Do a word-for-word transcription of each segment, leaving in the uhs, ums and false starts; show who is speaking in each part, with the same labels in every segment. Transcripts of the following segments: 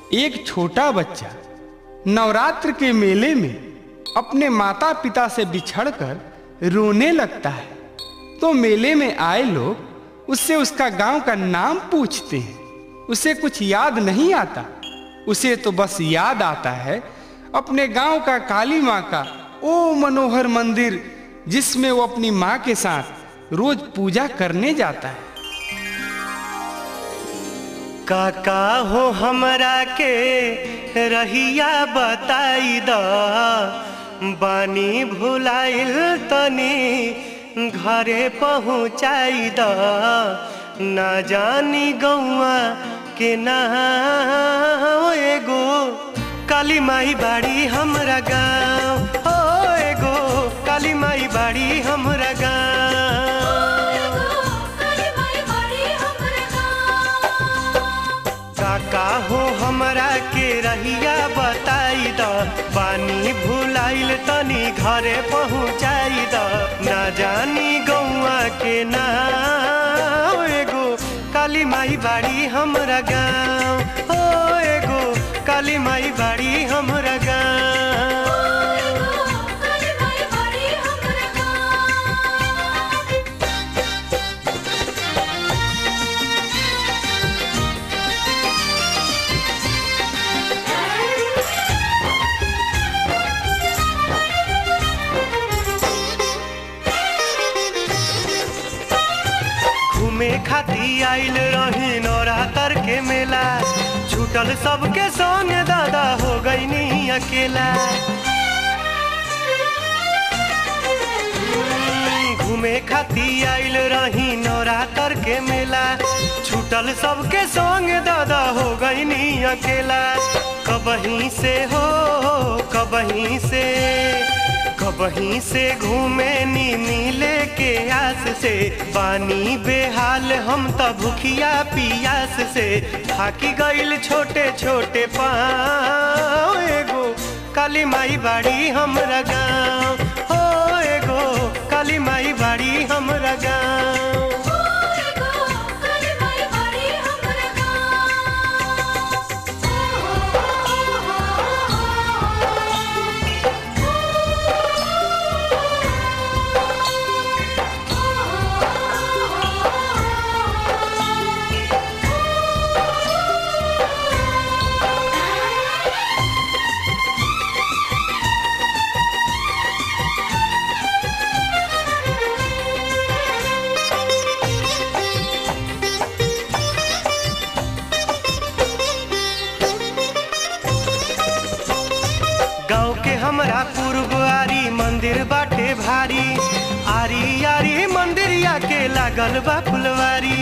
Speaker 1: एक छोटा बच्चा नवरात्र के मेले में अपने माता पिता से बिछड़कर रोने लगता है, तो मेले में आए लोग उससे उसका गांव का नाम पूछते हैं। उसे कुछ याद नहीं आता, उसे तो बस याद आता है अपने गांव का काली माँ का ओ मनोहर मंदिर, जिसमें वो अपनी माँ के साथ रोज पूजा करने जाता है।
Speaker 2: काका हो हमरा के रहिया बताई द, बानी भुलाइल तनी घरे पहुँचाई द, ना जानी गौआ के ना एगो काली माई बाड़ी हमरा गाँव, हो एगो काली माई बाड़ी हमरा गाँव। काका हो हमरा के रहिया बताई द, बानी भुलाइल तनी घरे पहुँचाई द, ना जानी गौआ के ना एगो काली माई बाड़ी हमरा गाँव, हो एगो काली माई बाड़ी हमरा गाँव। घूमे खाती आइल रही नवरात्र के मेला, छूटल सबके संग दादा हो गईनी अकेला। घूमे खाती आइल रही नवरात्र के मेला, छूटल सबके संग दादा हो गईनी अकेला। कबहीं से हो कबहीं से कबहीं से घूमे नी मिले के आस से, पानी बेहाल हम त भूखिया पियास से, थाकी गईल छोटे छोटे पाँव, एगो काली माई बाड़ी हमरा गाँव, हो एगो काली माई बाड़ी हमरा गाँव। गाँव के हमरा पूर्वारी मंदिर बाटे भारी, आरी आरी मंदिरिया के लागल बा फुलवारी।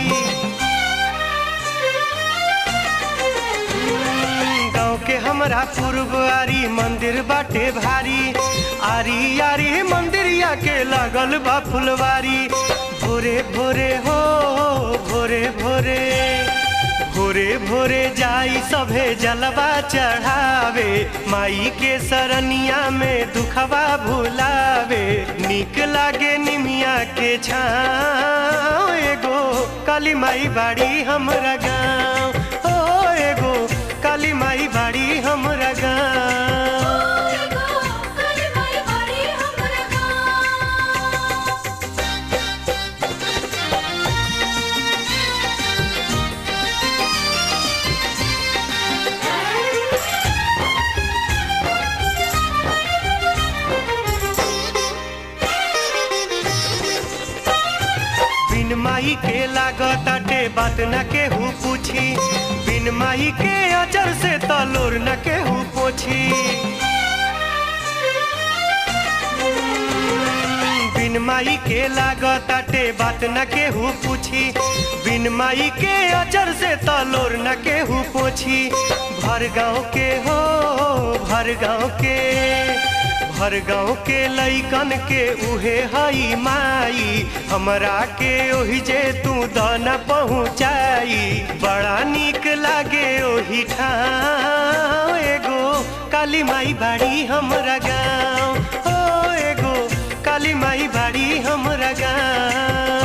Speaker 2: गाँव के हमरा पूर्वारी मंदिर बाटे भारी, आरी आरी मंदिरिया के लागल बा फुलवारी। भोरे भोरे हो भोरे भोरे भोरे भोरे जाई सभे जलवा चढ़ावे, माई के सरनिया में दुखवा भुलावे। निक लागे निमिया के छाँव, एगो काली माई बाड़ी हमरा गाँव, ओ एगो काली माई बाड़ी हमरा गाँव। बिन माई के लागताटे बात न केहू पूछी, बिन माई के अजर से तलोर न केहू पोछी। बिन माई के लागताटे बात न केहू पूछी, बिन माई के अजर से तलोर न केहू पोछी। भर गाँव के हो भर गाँव के भर गाँव के लइकन के उहे हई माई, हमरा के ओहि जे तू दन पहुँचाई। बड़ा नीक लागे ओहि ठाम, एगो काली माई बाड़ी हमरा गाँव, ओ एगो काली माई बाड़ी हमरा गाँव।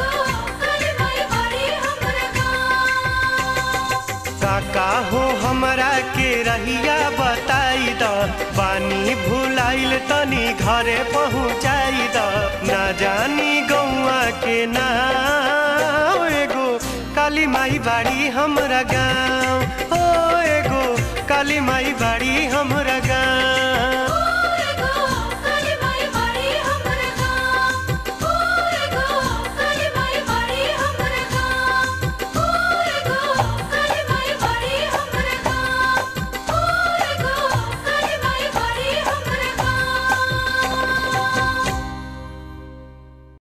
Speaker 2: काका हो हमरा हमरा के रहिया बताई द, पानी भुलाइल तनी घरे पहुँचाई द। ना जानी गौआ के नाम, एगो काली माई बाड़ी हमरा गाँव, ओ एगो काली माई बाड़ी हमरा